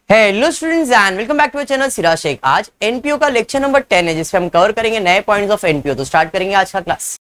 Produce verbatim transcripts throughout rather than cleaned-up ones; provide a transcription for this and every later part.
Hello students and welcome back to channel Siraj Shaikh. आज NPO का lecture number ten है जिसमें हम कवर करेंगे नए पॉइंट्स ऑफ एनपीओ। तो स्टार्ट करेंगे आज का क्लास।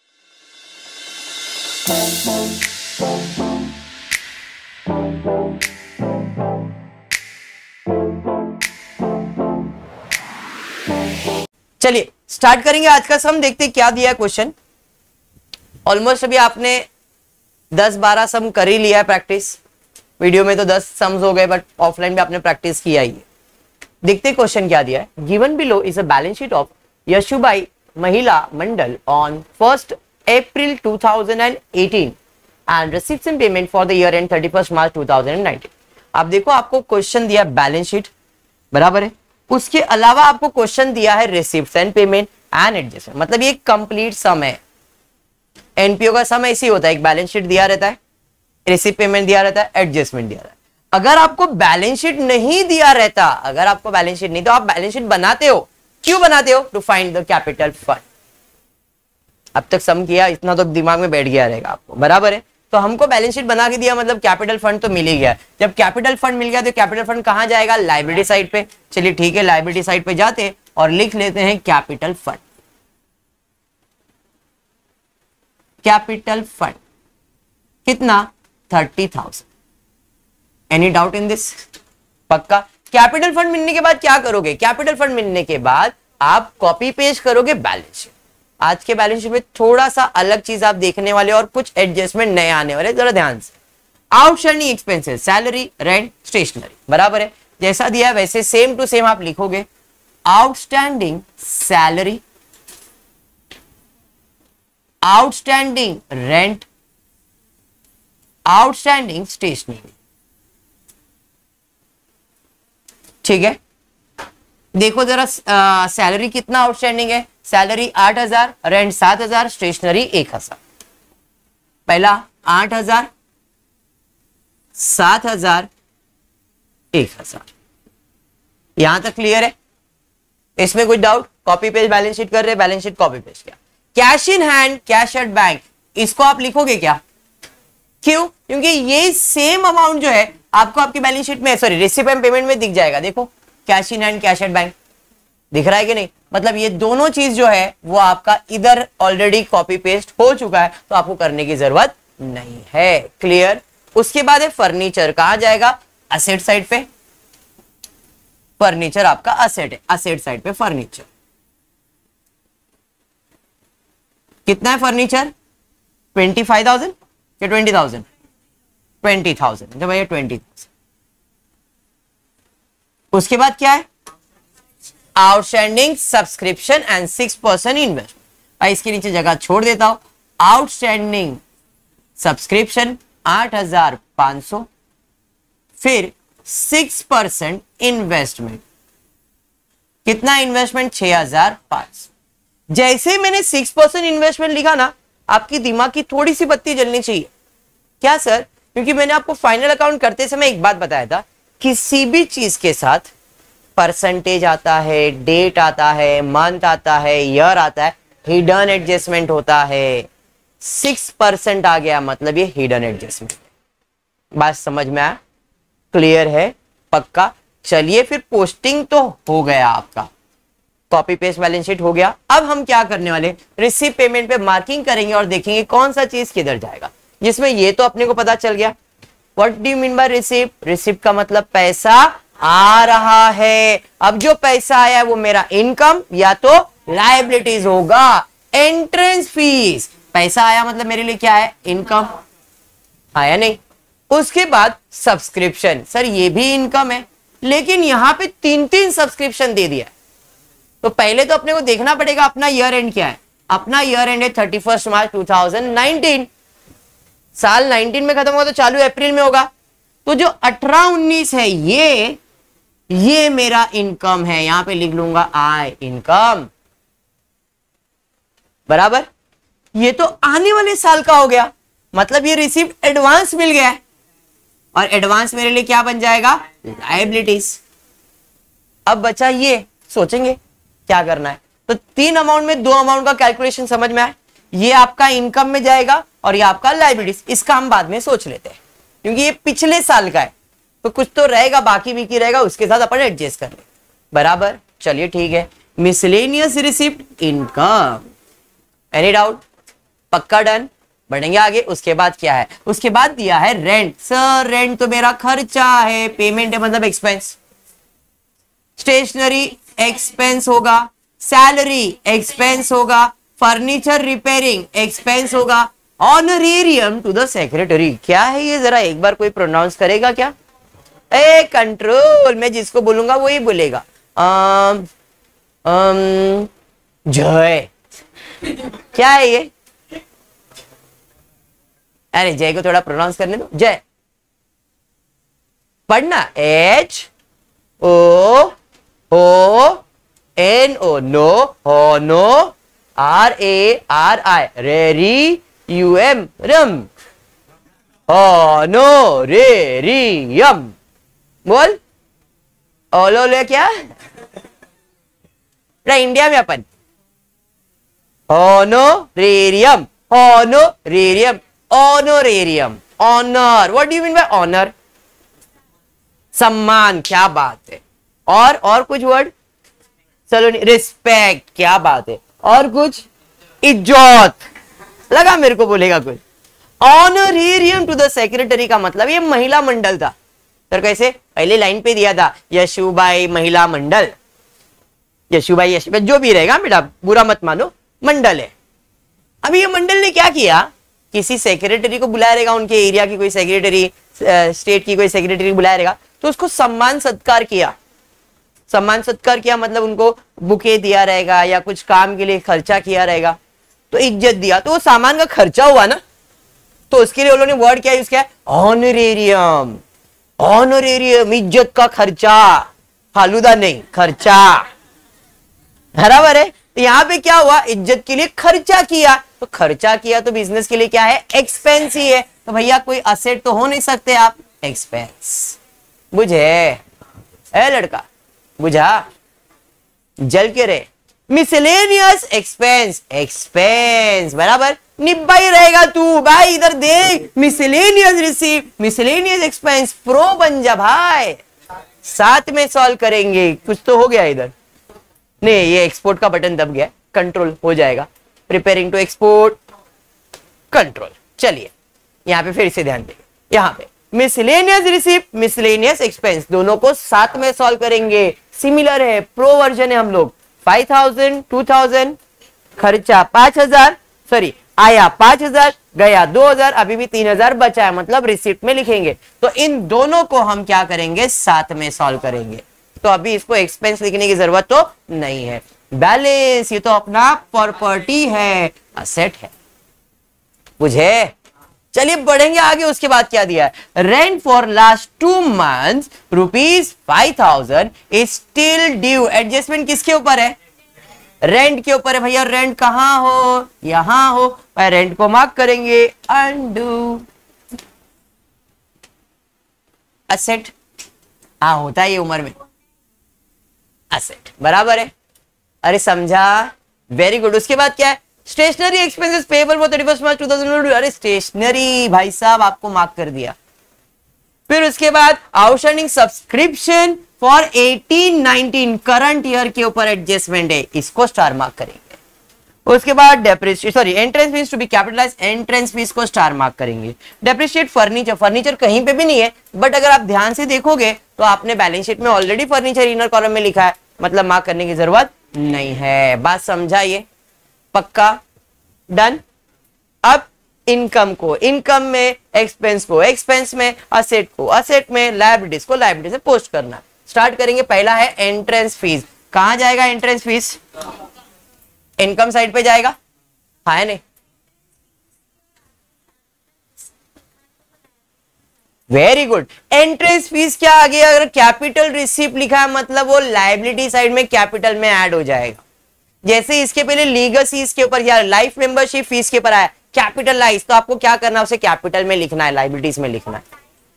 चलिए स्टार्ट करेंगे आज का सम। देखते हैं क्या दिया है क्वेश्चन। ऑलमोस्ट अभी आपने दस बारह सम कर ही लिया है प्रैक्टिस। वीडियो में तो दस सम्स हो गए बट ऑफलाइन में आपने प्रैक्टिस किया ही है। देखते क्वेश्चन क्या दिया है। Given below is a balance sheet of Yashubai Mahila Mandal on first April two thousand eighteen and received some payment for the year end thirty first March two thousand nineteen. आप देखो आपको क्वेश्चन दिया बैलेंस शीट बराबर है, उसके अलावा आपको क्वेश्चन दिया है received and payment and adjustment. मतलब ये कंप्लीट सम है। एनपीओ का सम ऐसे ही होता है, एक बैलेंस शीट दिया रहता है, रिसीव पेमेंट दिया रहता है, एडजस्टमेंट दिया रहता है। अगर आपको बैलेंस शीट नहीं दिया रहता, अगर आपको बैलेंस शीट नहीं तो आप बैलेंस शीट बनाते हो। क्यों बनाते हो? To find the capital fund. अब तक सम किया इतना तो दिमाग में बैठ गया रहेगा आपको, बराबर है। तो हमको बैलेंस शीट बना के दिया मतलब कैपिटल फंड तो मिल ही गया। जब कैपिटल फंड मिल गया तो कैपिटल फंड कहां जाएगा? लायबिलिटी साइड पे। चलिए ठीक है, लायबिलिटी साइड पे जाते हैं और लिख लेते हैं कैपिटल फंड। कैपिटल फंड कितना? Thirty thousand. Any doubt in this? पक्का। कैपिटल फंड मिलने के बाद क्या करोगे? कैपिटल फंड मिलने के बाद आप कॉपी पेस्ट करोगे बैलेंस शीट। आज के बैलेंस शीट में थोड़ा सा अलग चीज आप देखने वाले और कुछ एडजस्टमेंट नए आने वाले, जरा ध्यान से। Outstanding expenses, salary, rent, stationery, बराबर है। जैसा दिया है वैसे सेम टू सेम आप लिखोगे। Outstanding salary, outstanding rent, outstanding stationery. ठीक है, देखो जरा सैलरी कितना आउटस्टैंडिंग है। सैलरी आठ हजार, रेंट सात हजार, स्टेशनरी एक हजार। पहला आठ हजार, सात हजार, एक हजार। यहां तक क्लियर है? इसमें कुछ doubt? Copy paste balance sheet कर रहे, बैलेंस शीट कॉपी पेस्ट किया। Cash in hand, cash at bank, इसको आप लिखोगे क्या? क्यों? क्योंकि ये सेम अमाउंट जो है आपको आपकी बैलेंस शीट में, सॉरी रिसीव एंड पेमेंट में दिख जाएगा। देखो cash in hand, cash at bank दिख रहा है कि नहीं? मतलब ये दोनों चीज जो है वो आपका इधर ऑलरेडी कॉपी पेस्ट हो चुका है, तो आपको करने की जरूरत नहीं है। क्लियर? उसके बाद है फर्नीचर। कहां जाएगा? असेट साइड पे। फर्नीचर आपका असेट है, असेट साइड पे फर्नीचर। कितना है फर्नीचर? ट्वेंटी फाइव थाउजेंड या ट्वेंटी थाउजेंड? Twenty thousand. तो भैया ट्वेंटी थाउजेंड। उसके बाद क्या है? Outstanding subscription and six percent investment. इसके नीचे जगह छोड़ देता हूं। आउटस्टैंडिंग सब्सक्रिप्शन आठ हजार पांच सौ, फिर सिक्स परसेंट इन्वेस्टमेंट। कितना इन्वेस्टमेंट? छह हजार पांच सौ। जैसे मैंने सिक्स परसेंट इन्वेस्टमेंट लिखा ना, आपकी दिमाग की थोड़ी सी बत्ती जलनी चाहिए। क्या सर? क्योंकि मैंने आपको फाइनल अकाउंट करते समय एक बात बताया था, किसी भी चीज के साथ परसेंटेज आता है, डेट आता है, मंथ आता है, ईयर आता है, हिडन एडजस्टमेंट होता है। सिक्स परसेंट आ गया मतलब ये हिडन एडजस्टमेंट। बात समझ में आया? क्लियर है? पक्का। चलिए फिर पोस्टिंग तो हो गया आपका, कॉपी पेस्ट बैलेंस शीट हो गया। अब हम क्या करने वाले? रिसीव पेमेंट पे मार्किंग करेंगे और देखेंगे कौन सा चीज किधर जाएगा। जिसमें ये तो अपने को पता चल गया। What do you mean by receive? Receive का मतलब पैसा आ रहा है। अब जो पैसा आया है वो मेरा इनकम या तो लायबिलिटीज होगा। एंट्रेंस फीस, पैसा आया मतलब मेरे लिए क्या है? इनकम। आया नहीं? उसके बाद सब्सक्रिप्शन, सर ये भी इनकम है, लेकिन यहां पे तीन तीन सब्सक्रिप्शन दे दिया। तो पहले तो अपने को देखना पड़ेगा अपना ईयर एंड क्या है। अपना ईयर एंड है thirty first March two thousand nineteen. साल नाइनटीन में खत्म होगा तो चालू अप्रैल में होगा। तो जो अठारह उन्नीस है ये ये मेरा इनकम है। यहां पे लिख लूंगा आय इनकम, बराबर। ये तो आने वाले साल का हो गया, मतलब ये रिसीव एडवांस मिल गया है और एडवांस मेरे लिए क्या बन जाएगा? लायबिलिटीज। अब बचा ये, सोचेंगे क्या करना है। तो तीन अमाउंट में दो अमाउंट का कैलकुलेशन समझ में आए। ये आपका इनकम में जाएगा और ये आपका लायबिलिटीज। इसका हम बाद में सोच लेते हैं क्योंकि ये पिछले साल का है। तो कुछ तो रहेगा, बाकी भी की रहेगा, उसके साथ अपन एडजस्ट कर ले, बराबर। चलिए ठीक है, miscellaneous receipt income, any doubt? पक्का डन। बढ़ेंगे आगे। उसके बाद क्या है? उसके बाद दिया है रेंट। सर रेंट तो मेरा खर्चा है, पेमेंट है मतलब एक्सपेंस, स्टेशनरी एक्सपेंस होगा, सैलरी एक्सपेंस होगा, फर्नीचर रिपेयरिंग एक्सपेंस होगा, ऑनरेरियम टू द सेक्रेटरी। क्या है ये, जरा एक बार कोई प्रोनाउंस करेगा क्या? ए कंट्रोल, मैं जिसको बोलूंगा वही बोलेगा। आम, आम, जय। क्या है ये? अरे जय को थोड़ा प्रोनाउंस करने दो। जय पढ़ना, H O O N O, नो हो नो, आर ए आर आई रेरी यू एम रम, नो रे री यम। बोल ओलो ले क्या इंडिया में अपन honorarium, honorarium, honorarium, honour. What do you mean by honour? सम्मान। क्या बात है। और और कुछ वर्ड? चलो, रिस्पेक्ट। क्या बात है। और कुछ? इज्जत। लगा मेरे को बोलेगा कुछ। ऑनरेरियम टू द सेक्रेटरी का मतलब ये महिला मंडल था। सर कैसे? पहले लाइन पे दिया था यशुबाई महिला मंडल, यशुबाई यशुबाई जो भी रहेगा बेटा, बुरा मत मानो, मंडल है। अभी ये मंडल ने क्या किया? किसी सेक्रेटरी को बुलाया रहेगा, उनके एरिया की कोई सेक्रेटरी, स्टेट की कोई सेक्रेटरी बुलाया रहेगा, तो उसको सम्मान सत्कार किया। सम्मान सत्कार किया मतलब उनको बुके दिया रहेगा या कुछ काम के लिए खर्चा किया रहेगा, तो इज्जत दिया, तो वो सामान का खर्चा हुआ ना, तो उसके लिए उन्होंने वर्ड क्या यूज किया? ऑनरेरियम। ऑनरेरियम, इज्जत का खर्चा, फालूदा नहीं, खर्चा। बराबर है। तो यहां पे क्या हुआ? इज्जत के लिए खर्चा किया, तो खर्चा किया तो बिजनेस के लिए क्या है? एक्सपेंस ही है। तो भैया कोई असेट तो हो नहीं सकते आप, एक्सपेंस। बुझे ए लड़का, बुझा? जल के रहे। मिसलेनियस एक्सपेंस, एक्सपेंस बराबर निब्बा ही रहेगा तू भाई। इधर देख, miscellaneous receipt, miscellaneous expense, pro बन जा भाई। साथ में सॉल्व करेंगे। कुछ तो हो गया इधर, नहीं ये एक्सपोर्ट का बटन दब गया, कंट्रोल हो जाएगा। Preparing to export, control. चलिए यहां पे फिर से ध्यान देंगे, यहां पे मिसलेनियस रिसीप्ट, मिसलेनियस एक्सपेंस, दोनों को साथ में सॉल्व करेंगे। सिमिलर है, प्रो वर्जन है हम लोग। फाइव थाउजेंड, टू थाउजेंड, खर्चा पांच हजार, सॉरी आया पांच हजार, गया दो हजार, अभी भी तीन हजार बचा है, मतलब रिसिप्ट में लिखेंगे। तो इन दोनों को हम क्या करेंगे? साथ में सॉल्व करेंगे। तो अभी इसको एक्सपेंस लिखने की जरूरत तो नहीं है। बैलेंस, ये तो अपना प्रॉपर्टी है, असेट है। बुझे? चलिए बढ़ेंगे आगे। उसके बाद क्या दिया है? Rent for last two months rupees five thousand is still due. Adjustment किसके ऊपर है? रेंट के ऊपर है भैया। रेंट कहां हो? यहां हो। रेंट को मार्क करेंगे, अनडू। असेट, हाँ होता है ये उम्र में, असेट बराबर है। अरे समझा? Very good. उसके बाद क्या है? Stationery expenses payable for thirty first March two thousand twenty. अरे स्टेशनरी भाई साहब आपको मार्क कर दिया। फिर उसके बाद outstanding subscription for eighteen nineteen current year के ऊपर एडजस्टमेंट है, इसको स्टार मार्क करेंगे। उसके बाद depreciate, sorry entrance fees to be capitalize, entrance fees को स्टार मार्क करेंगे। डेप्रिशिएट फर्नीचर, फर्नीचर कहीं पे भी नहीं है, बट अगर आप ध्यान से देखोगे तो आपने बैलेंस शीट में ऑलरेडी फर्नीचर इनर कॉलम में लिखा है, मतलब मार्क करने की जरूरत नहीं है। बात समझाइए? पक्का डन। अब इनकम को इनकम में, एक्सपेंस को एक्सपेंस में, असेट को असेट में, लायबिलिटीज को लायबिलिटीज में पोस्ट करना। स्टार्ट करेंगे। पहला है एंट्रेंस फीस। कहां जाएगा एंट्रेंस फीस? इनकम साइड पे जाएगा, हाँ है नहीं? Very good. एंट्रेंस फीस क्या आ गया? अगर कैपिटल रिसीप्ट लिखा है मतलब वो लायबिलिटी साइड में कैपिटल में ऐड हो जाएगा। जैसे इसके पहले लीगसीज के ऊपर या लाइफ मेंबरशिप फीस के ऊपर आया कैपिटलाइज, तो आपको क्या करना है? उसे कैपिटल में लिखना है, लायबिलिटीज में लिखना है।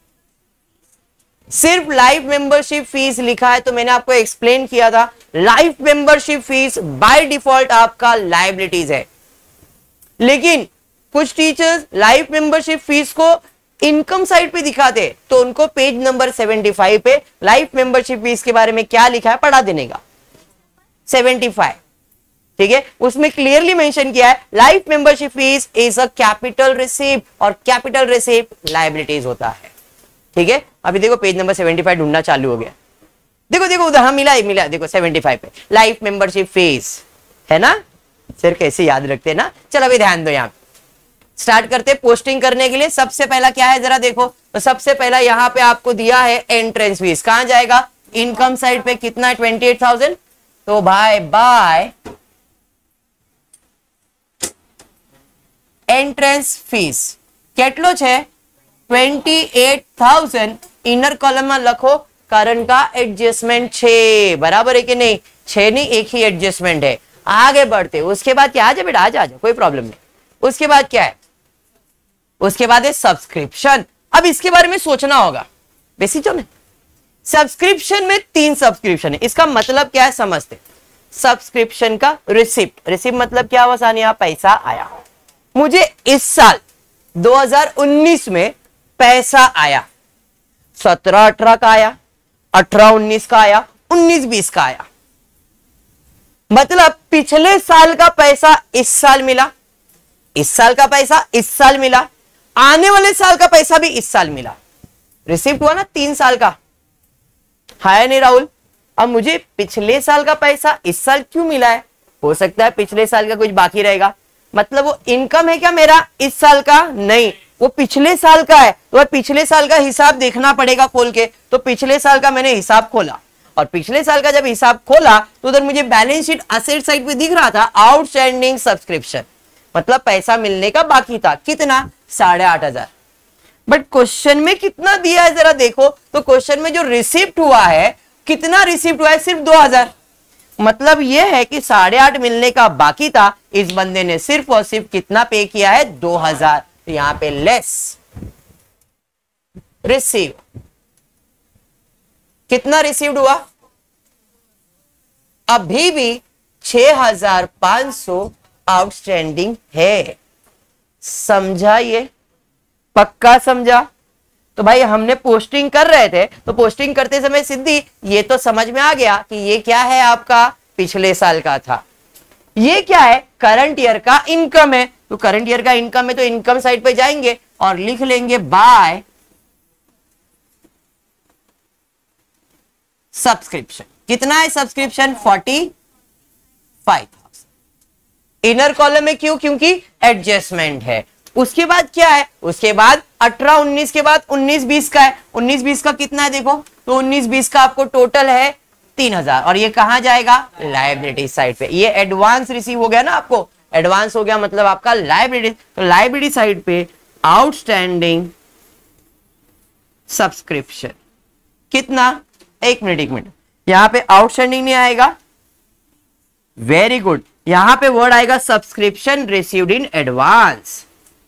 सिर्फ लाइफ मेंबरशिप फीस लिखा है तो मैंने आपको एक्सप्लेन किया था, life membership fees by default आपका लायबिलिटीज है। लेकिन कुछ टीचर्स लाइफ मेंबरशिप फीस को इनकम साइड पे दिखाते तो उनको पेज नंबर पचहत्तर पे लाइफ मेंबरशिप फीस के बारे में क्या लिखा है पढ़ा देने का, पचहत्तर, ठीक है। उसमें क्लियरली मेंशन किया है life membership fees is a capital receipt और कैपिटल रिसीप्ट लायबिलिटीज होता है, ठीक है। अभी देखो पेज नंबर पचहत्तर ढूंढना चालू हो गया, देखो देखो उधर, हाँ मिला मिला, देखो पचहत्तर पे लाइफ मेंबरशिप फीस है ना। फिर कैसे याद रखते हैं ना। चलो अभी ध्यान दो, यहाँ स्टार्ट करते पोस्टिंग करने के लिए। सबसे पहला क्या है जरा देखो, तो सबसे पहला यहाँ पे आपको दिया है एंट्रेंस फीस, कहां जाएगा, इनकम साइड पे कितना है, ट्वेंटी एट थाउजेंड। तो भाई बाय एंट्रेंस फीस કેટલો છે, twenty eight thousand. Inner column में लखो कारण का एडजस्टमेंट छे, बराबर है कि नहीं, छे नहीं एक ही एडजस्टमेंट है। आगे बढ़ते उसके बाद क्या, आ जा बेटा आ जा, कोई प्रॉब्लम नहीं। उसके बाद क्या है, उसके बाद है सब्सक्रिप्शन। अब इसके बारे में सोचना होगा, बेसिक जो ना सब्सक्रिप्शन में तीन सब्सक्रिप्शन है, इसका मतलब क्या है समझते। सब्सक्रिप्शन का रिसिप्ट, रिसिप्ट मतलब क्या हुआ सानिया, पैसा आया। मुझे इस साल दो हज़ार उन्नीस में पैसा आया, सत्रह अठारह का आया, अठारह उन्नीस का आया, उन्नीस बीस का आया। मतलब पिछले साल का पैसा इस साल मिला, इस साल का पैसा इस साल मिला, आने वाले साल का पैसा भी इस साल मिला। रिसिप्ट हुआ ना तीन साल का, है नहीं राहुल। अब मुझे पिछले साल का पैसा इस साल क्यों मिला है, हो सकता है पिछले साल का कुछ बाकी रहेगा, मतलब वो इनकम है क्या मेरा इस साल का, नहीं वो पिछले साल का है। तो पिछले साल का हिसाब देखना पड़ेगा खोल के, तो पिछले साल का मैंने हिसाब खोला, और पिछले साल का जब हिसाब खोला तो उधर मुझे बैलेंस शीट असेट साइड पे दिख रहा था आउटस्टैंडिंग सब्सक्रिप्शन, मतलब पैसा मिलने का बाकी था, कितना, साढ़े आठ हजार। बट क्वेश्चन में कितना दिया है जरा देखो, तो क्वेश्चन में जो रिसिप्ट हुआ है, कितना रिसिप्ट हुआ है, सिर्फ दो हजार। मतलब यह है कि साढ़े आठ मिलने का बाकी था, इस बंदे ने सिर्फ और सिर्फ कितना पे किया है, दो हजार। तो यहां पे लेस रिसीव, कितना रिसीव्ड हुआ, अभी भी छह हजार पांच सौ आउटस्टैंडिंग है। समझा, ये पक्का समझा। तो भाई हमने पोस्टिंग कर रहे थे, तो पोस्टिंग करते समय सिद्धि ये तो समझ में आ गया कि ये क्या है, आपका पिछले साल का था। ये क्या है, करंट ईयर का इनकम है। तो करंट ईयर का इनकम है तो इनकम साइड पे जाएंगे और लिख लेंगे बाय सब्सक्रिप्शन। कितना है subscription, forty five thousand. Inner column में क्यों, क्योंकि एडजस्टमेंट है। उसके बाद क्या है, उसके बाद अठारह उन्नीस के बाद उन्नीस बीस का है। उन्नीस बीस का कितना है देखो, तो उन्नीस बीस का आपको टोटल है तीन हजार, और ये कहां जाएगा, लायबिलिटी साइड पे। ये एडवांस रिसीव हो गया ना, आपको एडवांस हो गया मतलब आपका लायबिलिटी। तो लायबिलिटी साइड पे आउटस्टैंडिंग सब्सक्रिप्शन कितना, एक मिनट एक मिनट, यहां पे आउटस्टैंडिंग नहीं आएगा, वेरी गुड, यहां पे वर्ड आएगा subscription received in advance.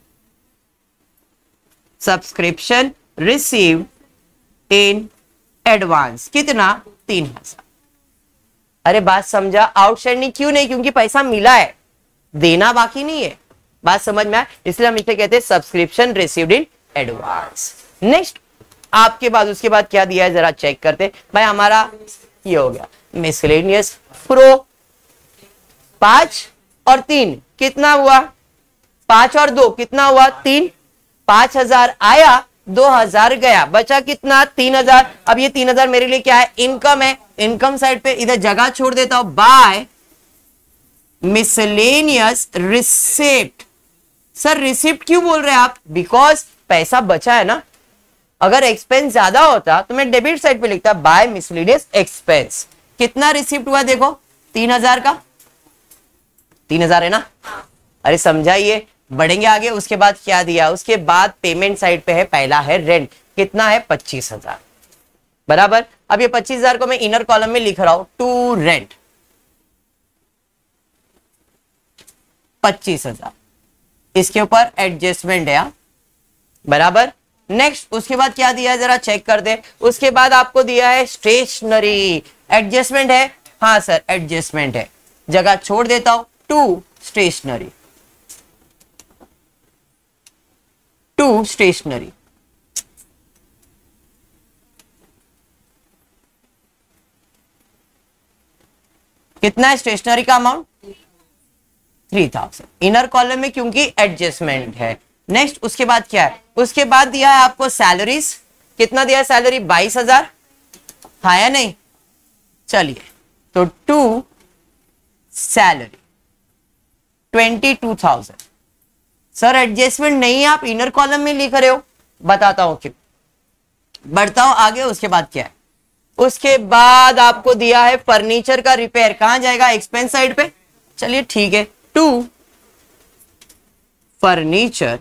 Subscription received in advance कितना, तीन हजार। अरे बात समझा, आउटस्टैंडिंग क्यों नहीं, क्योंकि पैसा मिला है, देना बाकी नहीं है। बात समझ में आए, इसलिए हम इसे कहते हैं subscription received in advance. Next आपके बाद, उसके बाद क्या दिया है जरा चेक करते भाई। हमारा ये हो गया मिसलेनियस प्रो, पांच और तीन कितना हुआ, पांच और दो कितना हुआ, तीन। पांच हजार आया, दो हजार गया, बचा कितना, तीन हजार। अब ये तीन हजार मेरे लिए क्या है, इनकम है। इनकम साइड पे इधर जगह छोड़ देता हूं, by miscellaneous receipt. Sir receipt क्यों बोल रहे हैं आप, बिकॉज पैसा बचा है ना। अगर एक्सपेंस ज्यादा होता तो मैं डेबिट साइड पे लिखता बाय मिसलेनियस एक्सपेंस। कितना रिसिप्ट हुआ देखो, तीन हजार का, तीन हजार है ना। अरे समझाइए, बढ़ेंगे आगे। उसके बाद क्या दिया, उसके बाद पेमेंट साइड पे है, पहला है रेंट, कितना है, पच्चीस हजार, बराबर। अब ये पच्चीस हजार को मैं इनर कॉलम में लिख रहा हूं, टू रेंट पच्चीस हजार, इसके ऊपर एडजस्टमेंट है, बराबर। नेक्स्ट उसके बाद क्या दिया है जरा चेक कर दे। उसके बाद आपको दिया है स्टेशनरी, एडजस्टमेंट है, हाँ सर एडजस्टमेंट है, जगह छोड़ देता हूं, टू स्टेशनरी, टू स्टेशनरी। कितना है स्टेशनरी का amount? Three thousand. Inner column में क्योंकि एडजस्टमेंट है। नेक्स्ट उसके बाद क्या है? उसके बाद दिया है आपको सैलरीज। कितना दिया है सैलरी? बाईस हजार। हाँ या नहीं? चलिए तो to salary twenty two thousand. Sir adjustment नहीं है, आप इनर कॉलम में लिख रहे हो। बताता हूं क्यों। बढ़ता हूं आगे। उसके बाद क्या है? उसके बाद आपको दिया है फर्नीचर का रिपेयर। कहां जाएगा? एक्सपेंस साइड पे। चलिए ठीक है, टू फर्नीचर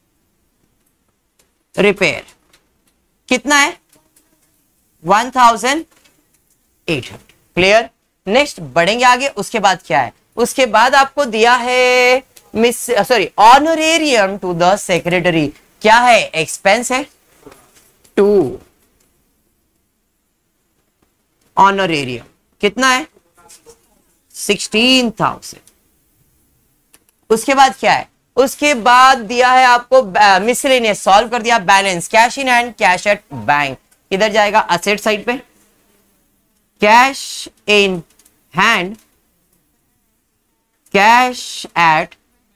रिपेयर कितना है? One thousand eight hundred. Clear? Next बढ़ेंगे आगे। उसके बाद क्या है? उसके बाद आपको दिया है miss sorry honorarium to the secretary. क्या है? एक्सपेंस है। टू ऑनरेरियम कितना है? Sixteen thousand. उसके बाद क्या है? उसके बाद दिया है आपको मिसलेनियस। सॉल्व कर दिया। Balance cash in hand, cash at bank. इधर जाएगा असेट साइड पे। Cash in hand, cash at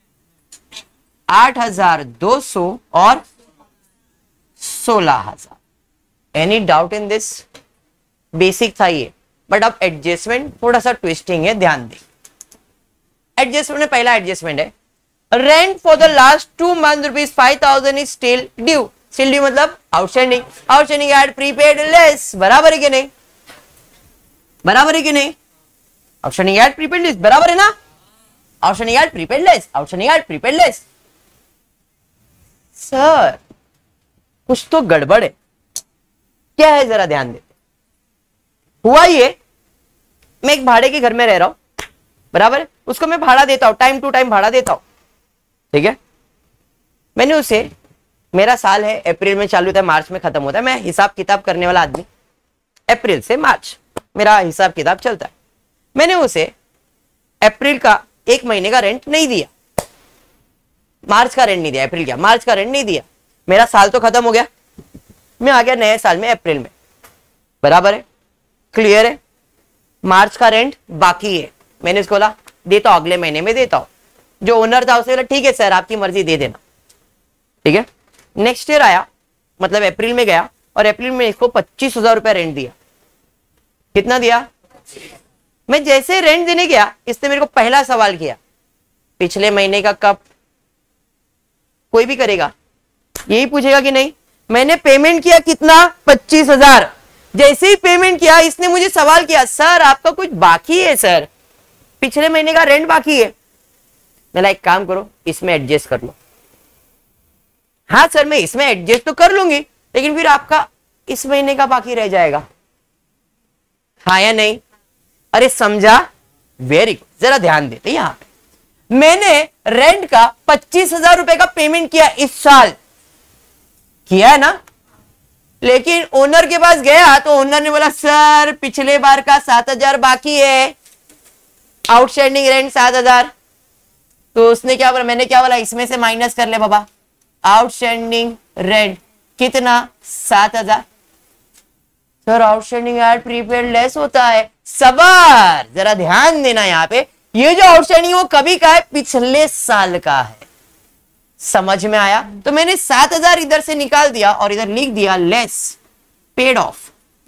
आठ हजार दो सौ और सोलह हजार। Any doubt in this? Basic था ये, बट अब एडजस्टमेंट थोड़ा सा ट्विस्टिंग है, ध्यान दें। एडजस्टमेंट में पहला एडजस्टमेंट है rent for the last two month rupees five thousand is still due. Still due मतलब outstanding. Outstanding add prepaid less. बराबर है कि नहीं? बराबर है कि नहीं? आउटस्टैंडिंग एट प्रीपेड लेस बराबर है ना? Outstanding add prepaid less, outstanding add prepaid less. Sir कुछ तो गड़बड़ है, क्या है जरा ध्यान देते। हुआ ये, मैं एक भाड़े के घर में रह रहा हूं, बराबर है, उसको मैं भाड़ा देता हूं, टाइम टू टाइम भाड़ा देता हूं, ठीक है। मैंने उसे, मेरा साल है अप्रैल में चालू होता है, मार्च में खत्म होता है, मैं हिसाब किताब करने वाला आदमी, अप्रैल से मार्च मेरा हिसाब किताब चलता है। मैंने उसे अप्रैल का एक महीने का रेंट नहीं दिया, मार्च का रेंट नहीं दिया, अप्रैल का मार्च का रेंट नहीं दिया, मेरा साल तो खत्म हो गया, मैं आ गया नए साल में अप्रैल में, बराबर है, क्लियर है। मार्च का रेंट बाकी है, मैंने उसको बोला देता हूं, अगले महीने में देता हूं। जो ओनर था उसे बोला ठीक है सर आपकी मर्जी दे देना, ठीक है। नेक्स्ट ईयर आया, मतलब अप्रैल में गया और अप्रैल में इसको पच्चीस हजार रुपया रेंट दिया। कितना दिया? मैं जैसे रेंट देने गया, इसने मेरे को पहला सवाल किया, पिछले महीने का कब? कोई भी करेगा यही पूछेगा कि नहीं। मैंने पेमेंट किया कितना? पच्चीस हजार। जैसे ही पेमेंट किया इसने मुझे सवाल किया, सर आपका कुछ बाकी है सर, पिछले महीने का रेंट बाकी है। मैं एक काम करो, इसमें एडजस्ट कर लो। हाँ सर मैं इसमें एडजस्ट तो कर लूंगी, लेकिन फिर आपका इस महीने का बाकी रह जाएगा, हाँ या नहीं? अरे समझा? वेरी गुड, जरा ध्यान देते यहां पे। मैंने रेंट का पच्चीस हजार रुपए का पेमेंट किया इस साल, किया है ना, लेकिन ओनर के पास गया तो ओनर ने बोला सर पिछले बार का सात हजार बाकी है, आउटस्टैंडिंग रेंट सात हजार। तो उसने क्या बोला, मैंने क्या बोला, इसमें से माइनस कर ले बाबा, आउटस्टैंडिंग रेंट कितना? सात हजार। Sir outstanding add prepaid less होता है। सबर, जरा ध्यान देना यहां पे, ये जो आउटस्टैंडिंग वो कभी का है? पिछले साल का है। समझ में आया? तो मैंने सात हजार इधर से निकाल दिया और इधर लिख दिया लेस पेड ऑफ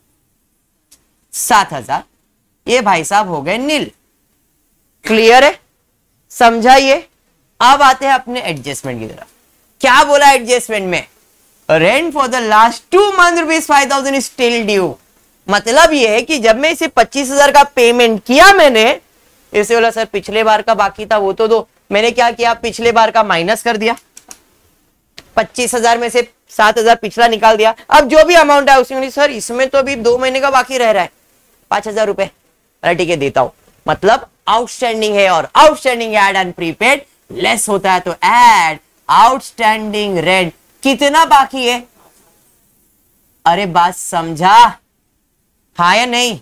सात हजार। ये भाई साहब हो गए नील। क्लियर है? समझाइए। अब आते हैं अपने एडजस्टमेंट की तरफ। क्या बोला एडजस्टमेंट में? Rent for the last two month rupees five thousand still due. मतलब ये है कि जब मैं इसे पच्चीस हजार का पेमेंट किया, मैंने इसे बोला सर पिछले बार का बाकी था वो तो दो। मैंने क्या किया, पिछले बार का माइनस कर दिया, पच्चीस हजार में से सात हजार पिछला निकाल दिया। अब जो भी अमाउंट है उसमें सर इसमें तो अभी दो महीने का बाकी रह रहा है, पांच हजार रुपए। अरे ठीक है देता हूं, मतलब आउटस्टैंडिंग है और outstanding add and prepaid less होता है, तो एड आउटस्टैंडिंग रेंट कितना बाकी है? अरे बात समझा, हाँ या नहीं?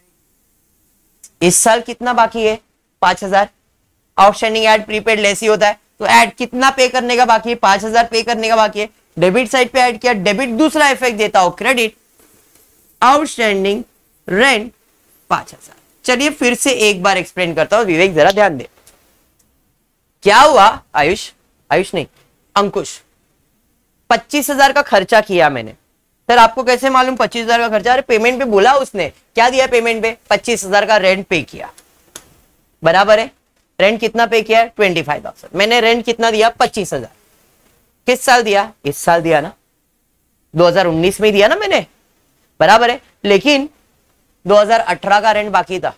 इस साल कितना बाकी है? पांच हजार। आउटस्टैंडिंग एड प्रीपेड लेस ही होता है, तो ऐड कितना पे करने का बाकी है? पांच हजार पे करने का बाकी है। डेबिट साइड पे ऐड किया, डेबिट दूसरा इफेक्ट देता हो क्रेडिट, आउटस्टैंडिंग रेंट पांच हजार। चलिए फिर से एक बार एक्सप्लेन करता हूं, विवेक जरा ध्यान दे। क्या हुआ आयुष, आयुष नहीं अंकुश, पच्चीस हजार का खर्चा किया मैंने। सर आपको कैसे मालूम पच्चीस हजार का खर्चा? अरे पेमेंट पे बोला उसने, क्या दिया पेमेंट पे? पच्चीस हजार का रेंट पे किया, बराबर है। रेंट कितना पे किया? Twenty five thousand. मैंने रेंट कितना दिया? पच्चीस हजार। किस साल दिया? इस साल दिया ना, दो हज़ार उन्नीस में दिया ना मैंने, बराबर है। लेकिन दो हज़ार अठारह का रेंट बाकी था,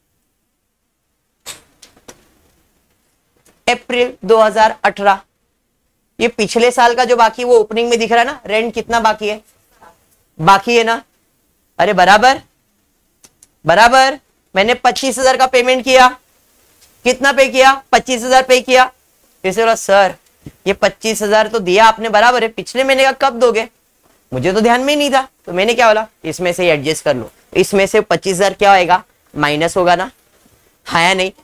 अप्रैल दो हज़ार अठारह। ये पिछले साल का जो बाकी वो ओपनिंग में दिख रहा है ना, रेंट कितना बाकी है? बाकी है ना, अरे बराबर बराबर। मैंने पच्चीस हजार का पेमेंट किया, कितना पे किया? पच्चीस हजार पे किया। फिर से बोला सर ये पच्चीस हजार तो दिया आपने, बराबर है, पिछले महीने का कब दोगे? मुझे तो ध्यान में ही नहीं था, तो मैंने क्या बोला, इसमें से एडजस्ट कर लो। इसमें से पच्चीस हजार क्या होएगा? माइनस होगा ना, हाँ या नहीं?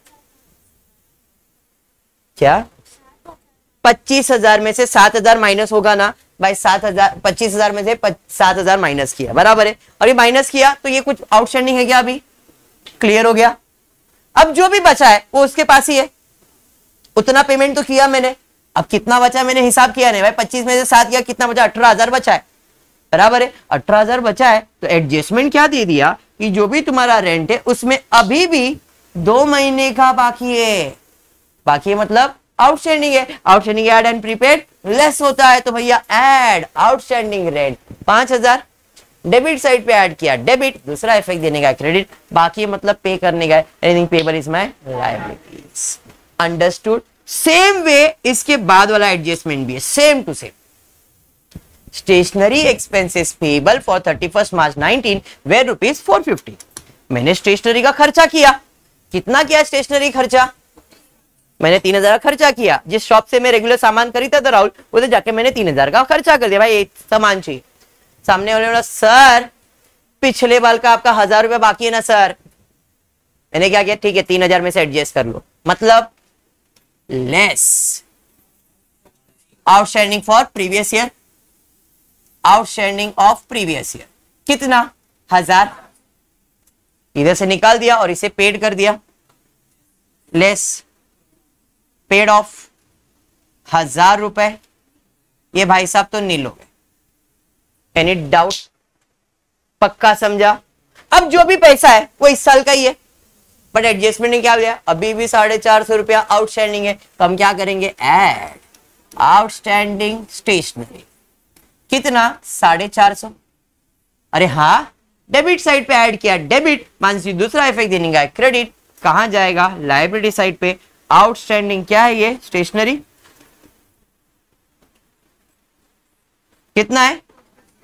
क्या पच्चीस हजार में से सात हजार माइनस होगा ना भाई? सात हजार पच्चीस हजार में से सात हजार माइनस किया, बराबर है। और ये माइनस किया तो ये कुछ आउटस्टैंडिंग है क्या? अभी क्लियर हो गया। अब जो भी बचा है वो उसके पास ही है, उतना पेमेंट तो किया मैंने। अब कितना बचा मैंने हिसाब किया नहीं भाई, पच्चीस में से सात किया, कितना बचा? अठारह हजार बचा है, बराबर है। अठारह हजार बचा है तो एडजस्टमेंट क्या दे दिया कि जो भी तुम्हारा रेंट है उसमें अभी भी दो महीने का बाकी है। बाकी है मतलब आउटस्टैंडिंग है। Outstanding add and prepaid less होता है, तो भैया ऐड आउटस्टैंडिंग रेंट पांच हजार, डेबिट साइड पे ऐड किया डेबिट, दूसरा इफेक्ट देने का क्रेडिट, बाकी मतलब पे करने का, anything payable is my liabilities. Understood? Same way इसके बाद वाला एडजस्टमेंट भी है, same to same. Stationery expenses payable for thirty first March nineteen were rupees four fifty. मैंने स्टेशनरी का खर्चा किया, कितना किया स्टेशनरी खर्चा? मैंने तीन हजार का खर्चा किया। जिस शॉप से मैं रेगुलर सामान खरीदता था राहुल, उधर जाके मैंने तीन हजार का खर्चा कर दिया। भाई एक सामान चाहिए, सामने वाले बोला सर पिछले बाल का आपका हजार रुपया बाकी है ना सर। मैंने क्या किया, ठीक है तीन हजार में से एडजस्ट कर लो, मतलब less outstanding for previous year, outstanding of previous year कितना? हजार। इधर से निकाल दिया और इसे पेड कर दिया, लेस पेड ऑफ हजार रुपए। ये भाई साहब तो नील हो गए। Any doubt? पक्का समझा? अब जो भी पैसा है वो इस साल का ही है, बट एडजस्टमेंट ने क्या दिया, अभी भी साढ़े चार सौ रुपया आउटस्टैंडिंग है, तो हम क्या करेंगे, ऐड आउटस्टैंडिंग स्टेशनरी कितना? साढ़े चार सौ। अरे हाँ, डेबिट साइड पे ऐड किया डेबिट, मानसी दूसरा इफेक्ट देने का क्रेडिट, कहां जाएगा? लायबिलिटी साइड पे। आउटस्टैंडिंग क्या है? ये स्टेशनरी कितना है?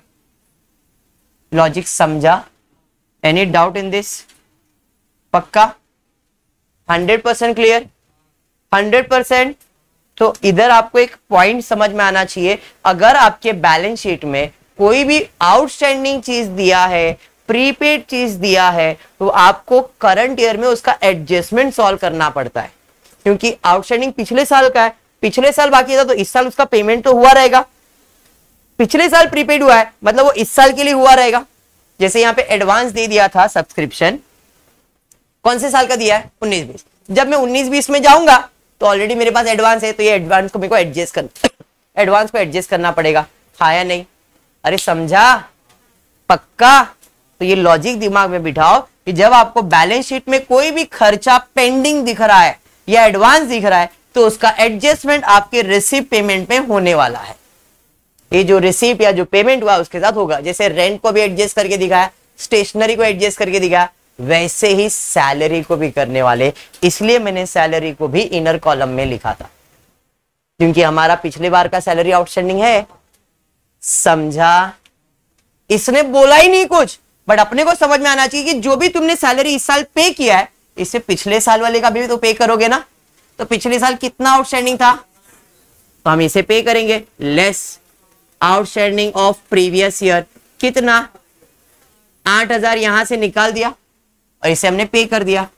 लॉजिक समझा? Any doubt in this? पक्का hundred percent clear? Hundred percent. तो इधर आपको एक पॉइंट समझ में आना चाहिए, अगर आपके बैलेंस शीट में कोई भी आउटस्टैंडिंग चीज दिया है, प्रीपेड चीज दिया है, तो आपको करंट ईयर में उसका एडजस्टमेंट सॉल्व करना पड़ता है, क्योंकि आउटस्टैंडिंग पिछले साल का है, पिछले साल बाकी था तो इस साल उसका पेमेंट तो हुआ रहेगा। पिछले साल प्रीपेड हुआ है मतलब वो इस साल के लिए हुआ रहेगा। जैसे यहाँ पे एडवांस दे दिया था सब्सक्रिप्शन, कौन से साल का दिया है? उन्नीस बीस। जब मैं उन्नीस बीस में जाऊंगा तो ऑलरेडी मेरे पास एडवांस है, तो ये एडवांस को मेरे को एडजस्ट करना एडवांस को एडजस्ट करना पड़ेगा, हाँ या नहीं? अरे समझा? पक्का? तो ये लॉजिक दिमाग में बिठाओ कि जब आपको बैलेंस शीट में कोई भी खर्चा पेंडिंग दिख रहा है या एडवांस दिख रहा है, तो उसका एडजस्टमेंट आपके रिसीव पेमेंट में होने वाला है। ये जो रिसीव या जो पेमेंट हुआ उसके साथ होगा। जैसे रेंट को भी एडजस्ट करके दिखाया, स्टेशनरी को एडजस्ट करके दिखाया, वैसे ही सैलरी को भी करने वाले। इसलिए मैंने सैलरी को भी इनर कॉलम में लिखा था, क्योंकि हमारा पिछले बार का सैलरी आउटस्टैंडिंग है। समझा? इसने बोला ही नहीं कुछ, बट अपने को समझ में आना चाहिए कि जो भी तुमने सैलरी इस साल पे किया है, इससे पिछले साल वाले का भी तो पे करोगे ना। तो पिछले साल कितना आउटस्टैंडिंग था, तो हम इसे पे करेंगे, less outstanding of previous year कितना? आठ हजार यहां से निकाल दिया और इसे हमने पे कर दिया,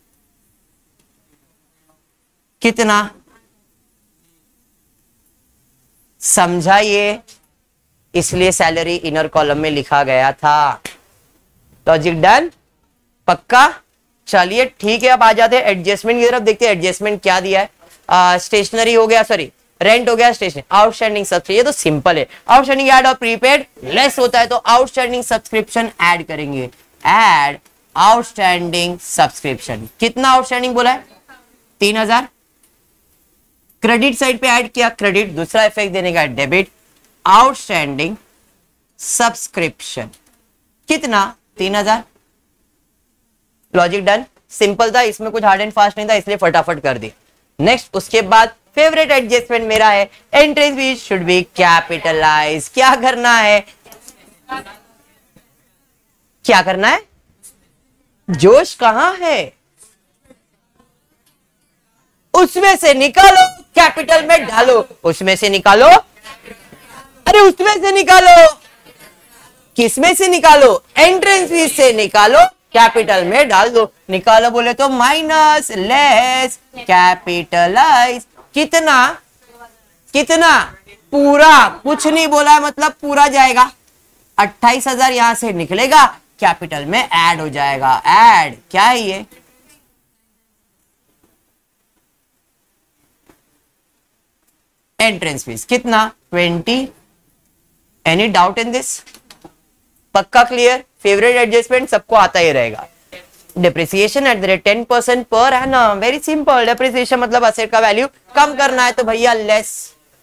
कितना? समझा ये? इसलिए सैलरी इनर कॉलम में लिखा गया था। Logic done? पक्का? चलिए ठीक है, अब आ जाते हैं एडजस्टमेंट की तरफ, देखते हैं एडजस्टमेंट क्या दिया है। स्टेशनरी हो गया, सॉरी रेंट हो गया, स्टेशनरी, आउटस्टैंडिंग सब्सक्रिप्शन, ये तो सिंपल है। आउटस्टैंडिंग ऐड और प्रीपेड लेस होता है तो आउटस्टैंडिंग सब्सक्रिप्शन ऐड करेंगे। ऐड आउटस्टैंडिंग सब्सक्रिप्शन, कितना आउटस्टैंडिंग बोला है? तीन हजार। क्रेडिट साइड पे ऐड किया क्रेडिट, दूसरा इफेक्ट देने का डेबिट। आउटस्टैंडिंग सब्सक्रिप्शन कितना? तीन हजार। लॉजिक डन, सिंपल था, इसमें कुछ हार्ड एंड फास्ट नहीं था, इसलिए फटाफट कर दिया। नेक्स्ट उसके बाद फेवरेट एडजस्टमेंट मेरा है एंट्रीज भी शुड बी कैपिटलाइज। क्या करना है? क्या करना है? जोश कहां है? उसमें से निकालो, कैपिटल में डालो। उसमें से निकालो, अरे उसमें से निकालो। किसमें से निकालो? एंट्रेंस फीस से निकालो, कैपिटल में डाल दो। निकालो बोले तो माइनस, लेस, कैपिटलाइज। कितना? कितना? पूरा, कुछ नहीं बोला है मतलब पूरा जाएगा। अट्ठाईस हजार यहां से निकलेगा, कैपिटल में ऐड हो जाएगा। ऐड क्या है ये? एंट्रेंस फीस कितना? Twenty. Any doubt in this? पक्का क्लियर? फेवरेट एडजस्टमेंट सबको आता ही रहेगा। Depreciation at the rate ten percent per annum, very simple. Depreciation मतलब असेट का वैल्यू कम करना है तो भैया less.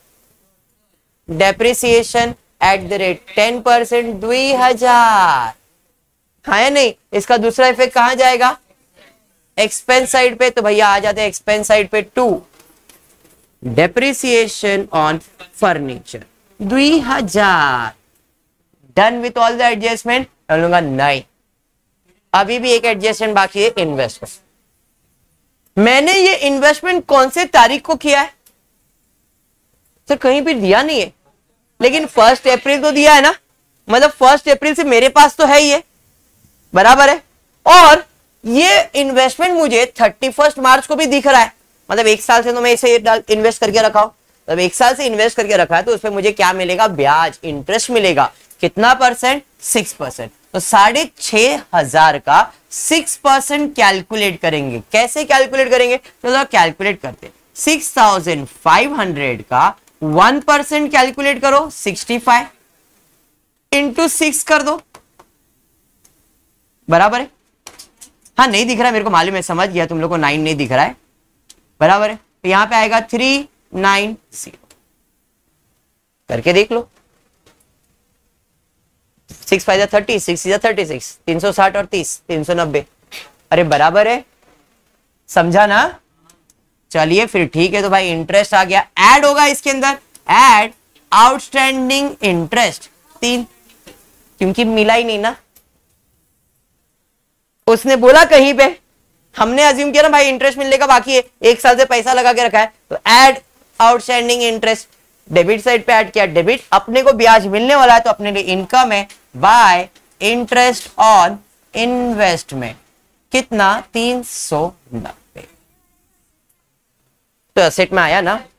Depreciation at the rate ten percent दुई हजार, हाँ या नहीं? इसका दूसरा इफेक्ट कहां जाएगा? एक्सपेंस साइड पे, तो भैया आ जाते हैं एक्सपेंस साइड पे टू। डेप्रिसिएशन ऑन फर्नीचर दुई हजार। Done with all the adjustment? बोलूंगा नहीं, अभी भी एक एडजस्टमेंट बाकी है, इन्वेस्टमेंट। मैंने ये इन्वेस्टमेंट कौन से तारीख को किया है? सर कहीं भी दिया नहीं है, लेकिन फर्स्ट अप्रैल तो दिया है ना, मतलब फर्स्ट अप्रैल से मेरे पास तो है ये, बराबर है। और ये इन्वेस्टमेंट मुझे थर्टी फर्स्ट मार्च को भी दिख रहा है, मतलब एक साल से तो मैं इसे इन्वेस्ट करके रखा हूं। मतलब एक साल से इन्वेस्ट करके रखा है तो उसपे मुझे क्या मिलेगा? ब्याज, इंटरेस्ट मिलेगा। कितना परसेंट? Six percent. तो साढ़े छह हजार का सिक्स परसेंट कैलकुलेट करेंगे। कैसे कैलकुलेट करेंगे? चलो कैलकुलेट करते हैं। सिक्स थाउजेंड फाइव हंड्रेड का वन परसेंट कैलकुलेट करो, सिक्सटी फाइव इंटू सिक्स कर दो, बराबर है। हाँ नहीं दिख रहा है मेरे को मालूम है, समझ गया तुम लोग को नाइन नहीं दिख रहा है, बराबर है। तो यहां पे आएगा थ्री नाइन जीरो, करके देख लो। Six five thirty, six is thirty six, तीन सौ साठ और तीस, तीन सौ नब्बे। अरे बराबर है, समझा ना? चलिए फिर ठीक है। तो भाई इंटरेस्ट आ गया, ऐड होगा इसके अंदर। ऐड आउटस्टैंडिंग इंटरेस्ट तीन, क्योंकि मिला ही नहीं ना, उसने बोला कहीं पे, हमने अज्यूम किया ना भाई इंटरेस्ट मिलने का बाकी है, एक साल से पैसा लगा के रखा है, तो add outstanding interest. Debit side पे ऐड किया डेबिट, अपने को ब्याज मिलने वाला है तो अपने लिए इनकम है, बाय इंटरेस्ट ऑन इन्वेस्टमेंट। कितना? तीन सौ नब्बे। तो असेट में आया ना।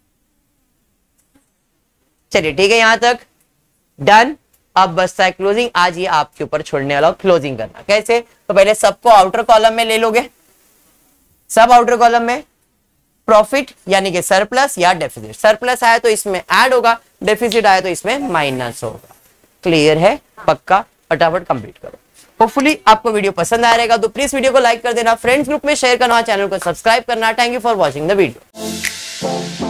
चलिए ठीक है, यहां तक डन। अब बसता है क्लोजिंग। आज ये आपके ऊपर छोड़ने वाला, क्लोजिंग करना कैसे? तो पहले सबको आउटर कॉलम में ले लोगे, सब आउटर कॉलम में प्रॉफिट यानी कि सरप्लस या डेफिसिट। सरप्लस आया तो इसमें ऐड होगा, डेफिसिट आया तो इसमें माइनस होगा। क्लियर है? पक्का? फटाफट कंप्लीट करो। होपफुली आपको वीडियो पसंद आया रहेगा, तो प्लीज वीडियो को लाइक कर देना, फ्रेंड्स ग्रुप में शेयर करना, चैनल को सब्सक्राइब करना। Thank you for watching the video.